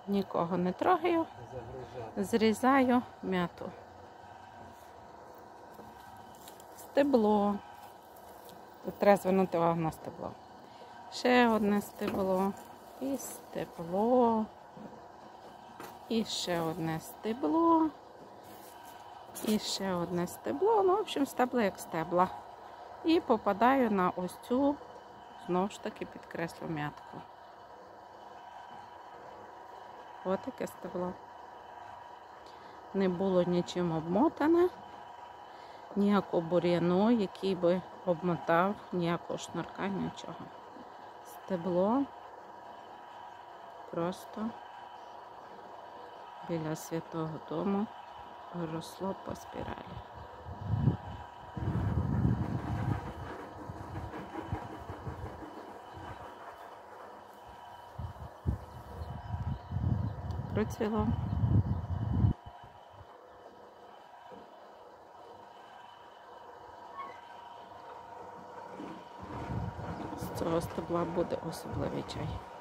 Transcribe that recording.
Нікого не трогаю, зрізаю м'яту. Стебло. Тут треба звернути увагу на стебло. Ще одне стебло. І стебло. І ще одне стебло. І ще одне стебло. Ну, в общем, стебла як стебла. І попадаю на ось цю, знову ж таки, підкреслю м'ятку. Ось таке стебло. Не було нічим обмотане. Ніякого бур'яну, який би обмотав, ніякого шнурка, нічого. Стебло просто біля Святого Дому росло по спіралі. Процвіло. З цього стебла буде особливий чай.